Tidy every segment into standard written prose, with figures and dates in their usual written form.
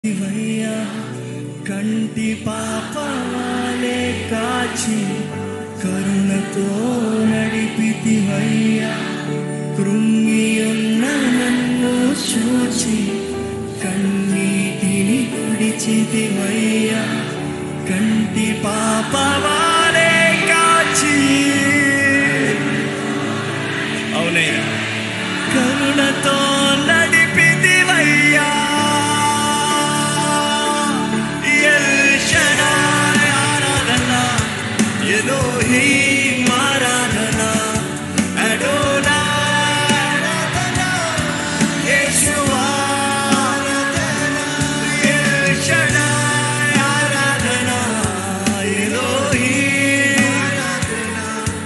వయ్యా కంటి పాపవాలే కాచి కరుణతో నడిపితివయ్యా. కృంగి ఉన్న నన్ను చూచి కన్నీటిని తుడిచితివయ్యా. కంటి పాపవాలే కాచి అవునయ్యా కరుణతో నడిపితివయ్యా. Elohim Aradhana, Adonai Aradhana, Yeshua Aradhana, El Shaddai Aradhana, Elohim Aradhana,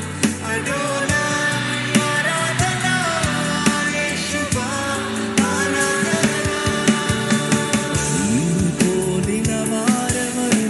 Adonai Aradhana, Yeshua Aradhana. Polina Varavaru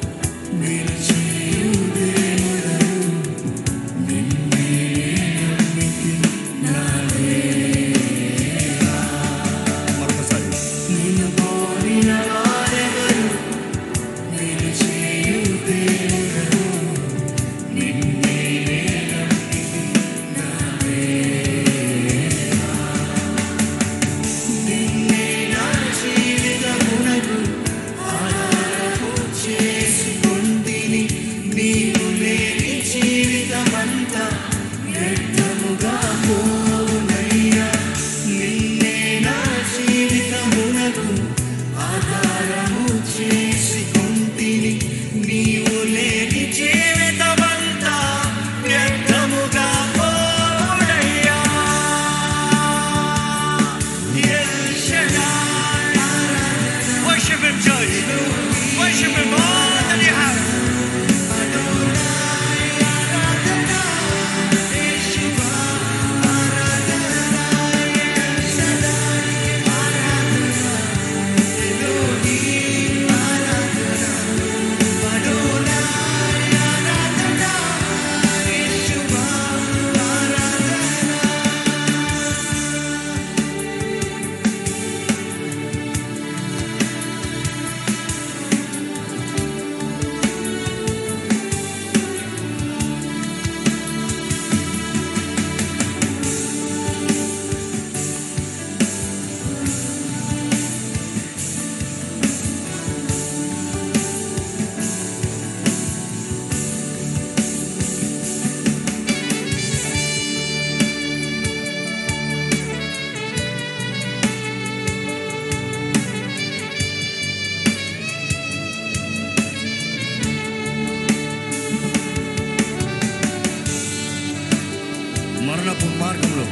మరణపు మార్గంలో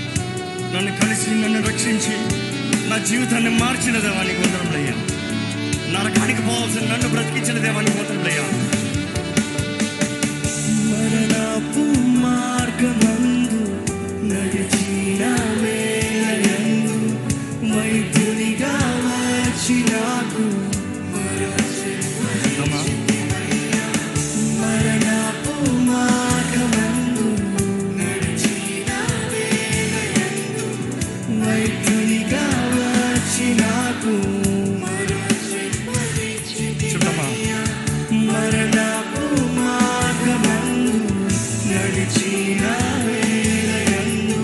నన్ను కలిసి నన్ను రక్షించి నా జీవితాన్ని మార్చిన దేవానికి వందనములయ్యా. నరకానికి పోవాల్సిన నన్ను బ్రతికించిన దేవానికి వందనములయ్యా. మరణపు మార్గమందు నడిచిన వేళయందు వైద్యునిగా వచ్చి నాకు మరణపు మార్గమందు వైద్యునిగా వచ్చి నాకు మరణపు మార్గమందు నడిచిన వేళయందు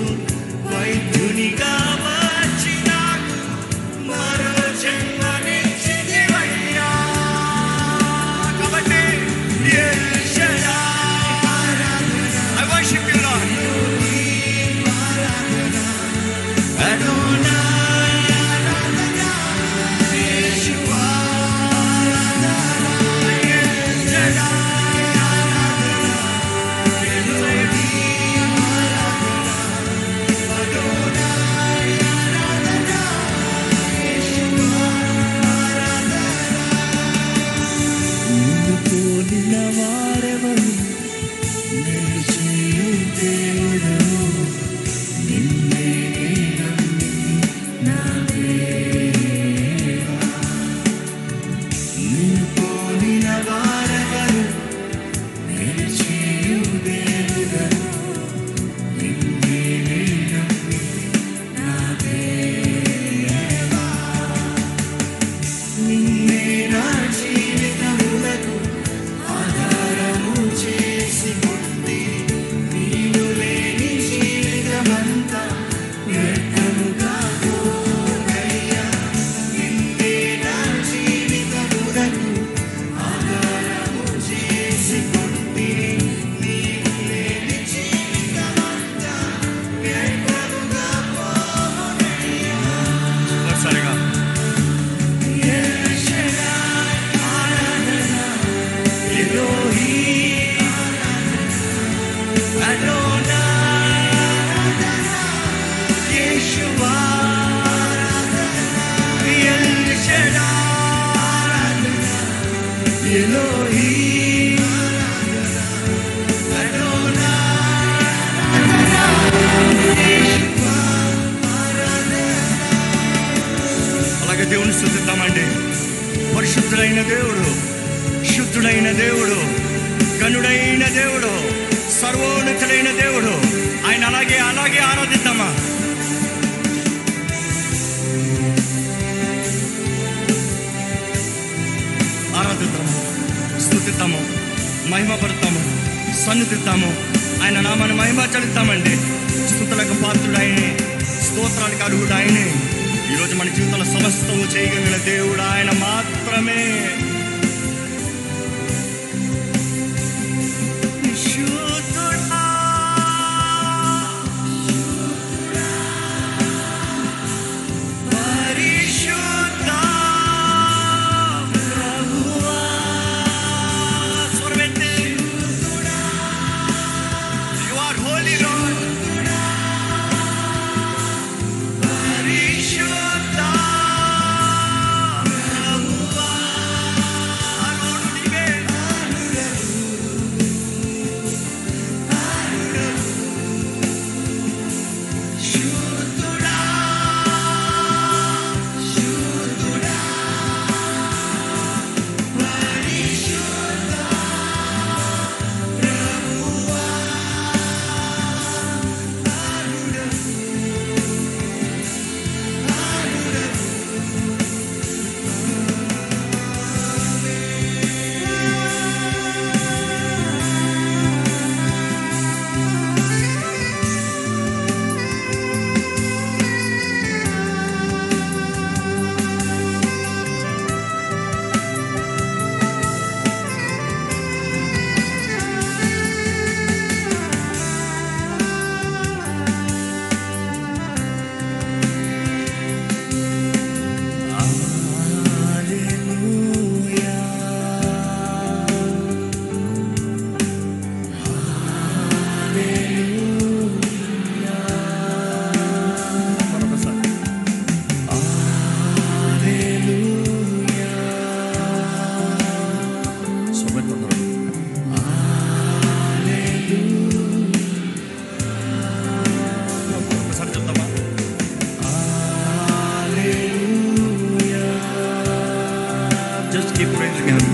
వైద్యునిగా వచ్చి నాకు మరో జన్మనిచ్చితివయ్యా. నిన్నే నా జీవితములకు ఆధారము చేసుకుంటే నీవు లేని జీవితమంతా వ్యర్థముగా పోగయ్యా. నిన్నే నా జీవితములకు ఆధారము చేసుకుంటే నీవు లేని జీవితమంతా వ్యర్థముగా పోగయ్యా. ఒకసారిగా అలాగే దేవుని స్తుతిద్దామండి. పరిశుద్ధుడైన దేవుడు, శుద్ధుడైన దేవుడు, గనుడైన దేవుడు, సర్వోన్నతుడైన దేవుడు, ఆయన అలాగే అలాగే ఆరాధిద్దామా. ఆరాధిద్దాము, స్తుతిద్దాము, మహిమపడతాము, సన్నుతిద్దాము, ఆయన నామాన్ని మహిమ చెల్లిద్దామండి. స్తుతులకు పాత్రుడు ఆయనే, స్తోత్రానికి అర్హుడు ఆయనే. ఈరోజు మన జీవితంలో సమస్తము చేయగలిగిన దేవుడు ఆయన మాత్రమే. Just keep praising him.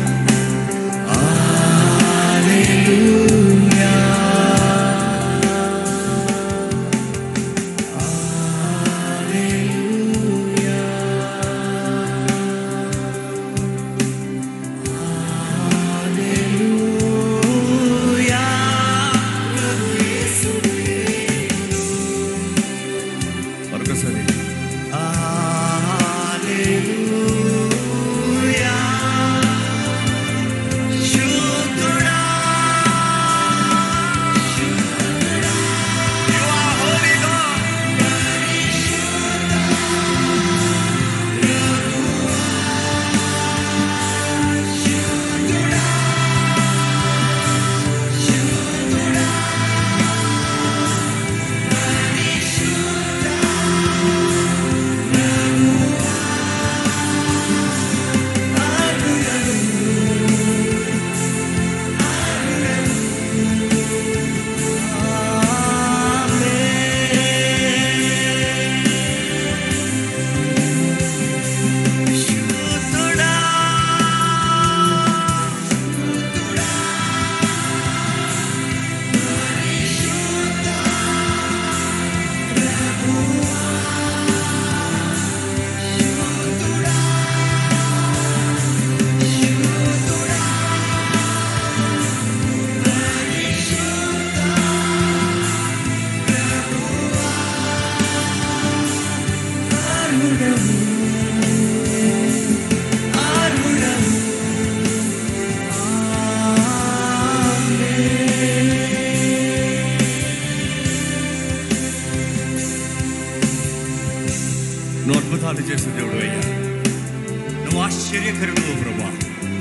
ఆశ్చర్యకరుడు ప్రభువా.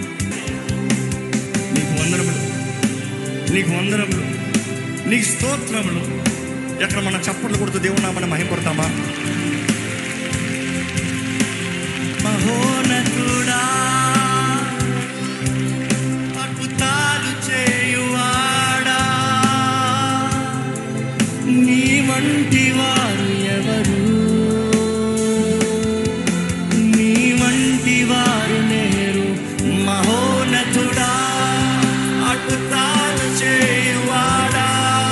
నీకు వందనములు, నీకు వందనములు, నీకు స్తోత్రములు. ఎక్కడ మనం చప్పట్లు కొడుతూ దేవుని నామమున మహిమపడతామా? మహోన్నతుడా, అద్భుతాలు చేయువాడా, నీ వంటి వారు ఎవరు? నీ వంటి వారు లేరు. మహోన్నతుడా, అద్భుతాలు చేయువాడా,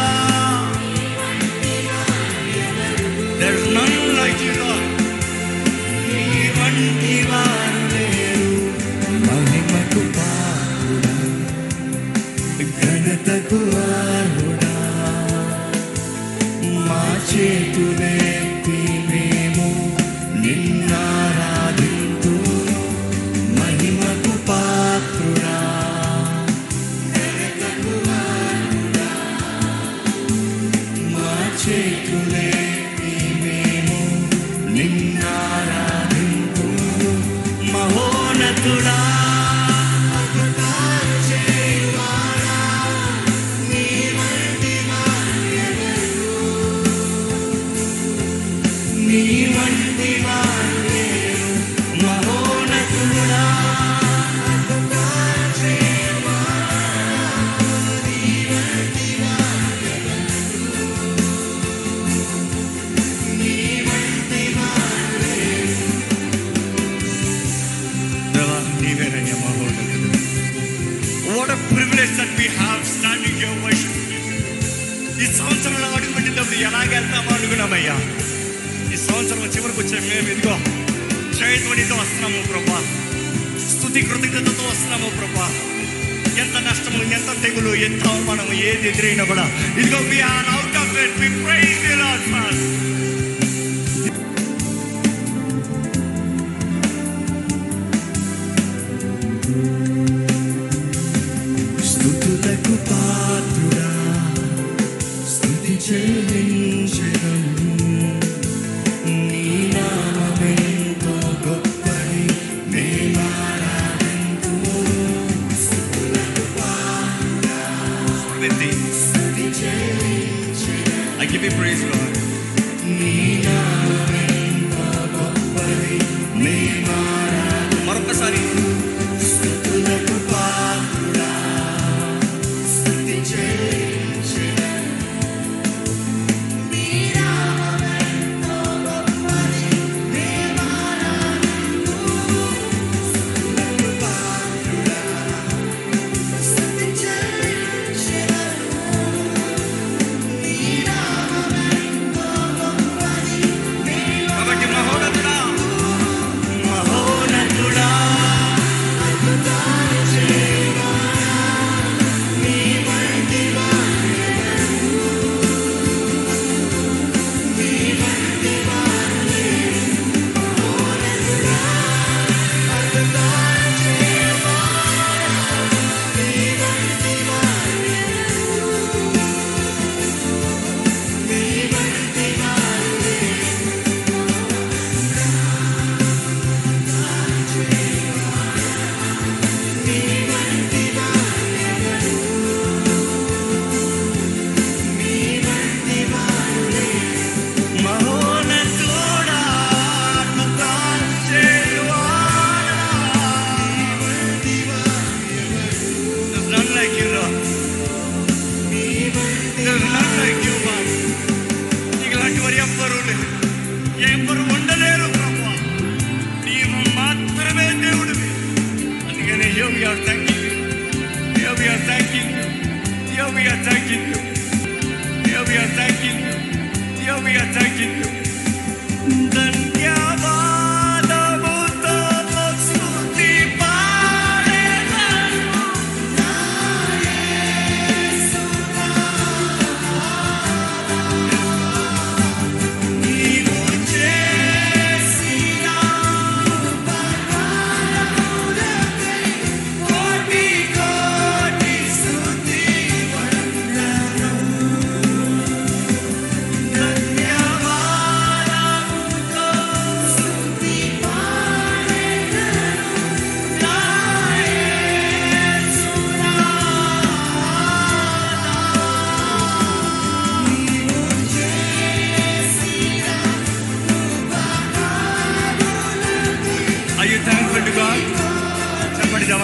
there is none like you, Lord. నీ వంటి వారు లేరు. మహిమకు పాత్రుడా, ఘనతకు అర్హుడా, మా చేతులెత్తి మేము నిన్నారాధింతుము. మహిమకు పాత్రుడా, ఘనతకు అర్హుడా, మా చేతులెత్తి మేము నిన్నారాధింతుము. మహోన్నతుడా, నీ వంటి వారు లేరు. మహోన్నతుడా, దేవా నీవేనయ్యా మహోన్నతుడు. What a privilege that we have standing here worshiping you. ఈ సంవత్సరంలో అడుగుపెట్టినప్పుడు ఎలాగెళ్తామో అనుకున్నామయ్యా. ఈ సంవత్సరం చివరికి వచ్చే మేము ఇదిగో జయధ్వనితో వస్తున్నాము ప్రభా, స్తుతి కృతజ్ఞతతో వస్తున్నాము ప్రభా. ఎంత నష్టము, ఎంత తెగులు, ఎంత అవమానము, ఏది ఎదురైనా కూడా ఇదిగో we are out of it. We praise you, Lord, first. స్తుతులకు పాత్రుడా, స్తుతి చెల్లించెదను. నీ నామమెంతో గొప్పది, మేమారాధింతుము. స్తుతులకు పాత్రుడా, స్తుతి చెల్లించెదను. I give you praise, Lord. నీ నామమెంతో గొప్పది, మేమారాధింతుము. మరొకసారి స్తుతులకు పాత్రుడా, స్తుతి చెల్లించెదను. ఎవరు ఉండలేరు ప్రభువా, నీవు మాత్రమే దేవుడివి. అందుకనే here we are thanking you, here we are thanking you, here we are thanking you, here we are thanking you, here we are thanking you. ధన్యవాదముతో స్తుతి పాడెదను నా యేసునామమున. నీవు చేసిన ఉపకారములకై కోటి కోటి స్తుతి వందనాలు.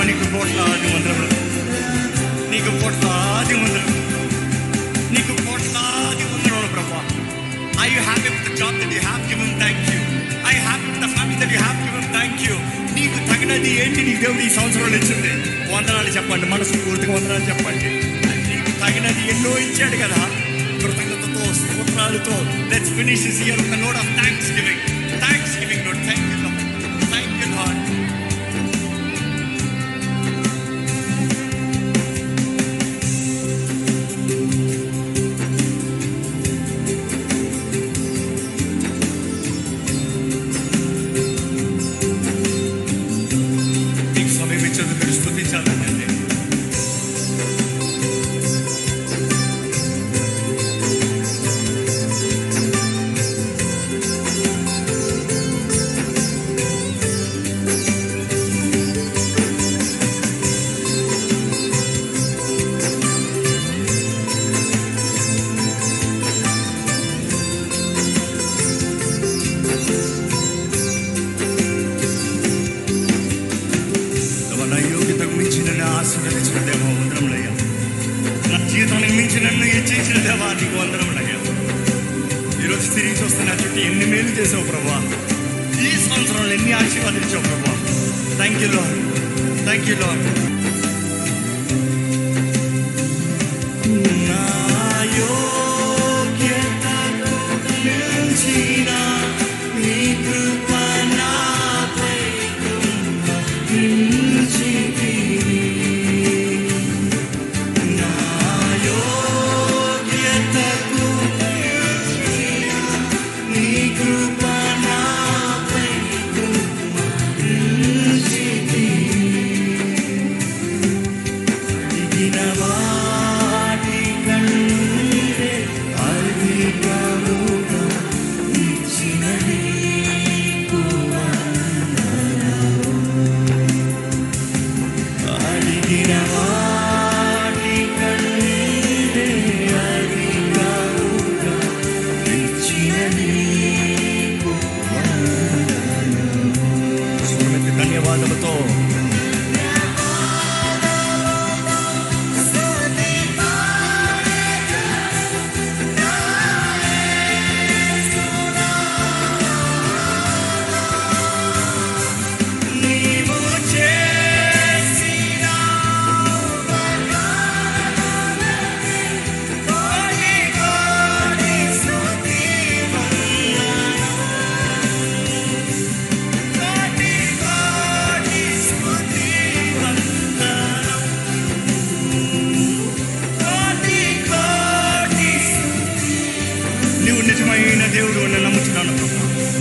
నీకు కోట్లాది వందనములు, నీకు కోట్లాది వందనములు, నీకు కోట్లాది వందనములు ప్రభా. Are you happy with the job that you have given? Thank you. Are you happy with the family that you have given? Thank you. నీకు తగినది ఏంటి నీకు దేవుడు ఈ సంవత్సరంలో ఇచ్చింది? వందనాలు చెప్పండి, మనసు పూర్తిగా వందనాలు చెప్పండి. నీకు తగినది ఎన్నో ఇచ్చాడు కదా, కృతజ్ఞతతో స్తోత్రాలతో. Let's finish this year with a note of thanksgiving. Thanksgiving note. Thank you lord, thank you lord. ఆశీర్వదించిన దేవా వందనములయ్యా. నా జీవితానికి మించి నన్ను హెచ్చించిన దేవా నీకు వందనములయ్యా. ఈరోజు తిరిగి చూస్తే నా చుట్టూ ఎన్ని మేలు చేసావు ప్రభా, ఈ సంవత్సరంలో ఎన్ని ఆశీర్వాదించావు ప్రభా. Thank you lord, thank you lord. నా యోగ్యతకు మించిన నీ కృప నాపై కుమ్మరించితివి. ధన్యవాదముతో నిజమైన దేవుడు అని నమ్ముతున్నాను ప్రభా.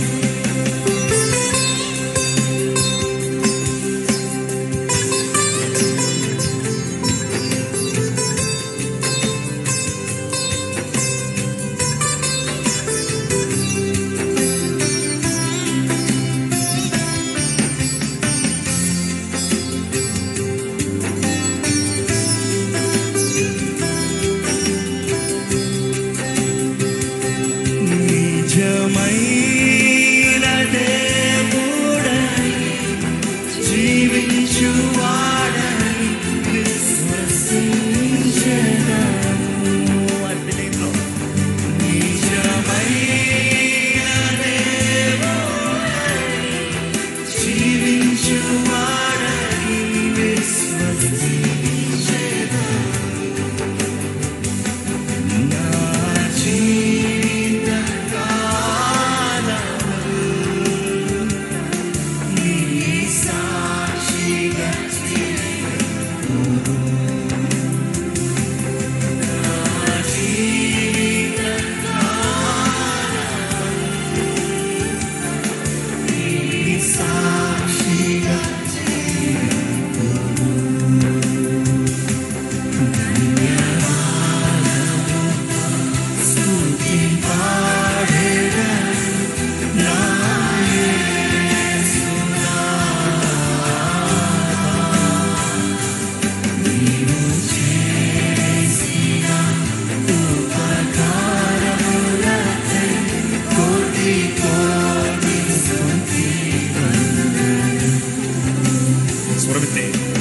నిజమైన దేవుడై జీవించువాడై విశ్వసించెదను. నిజమైన దేవుడై జీవించువాడై విశ్వసించెదను. నా స్వరమితే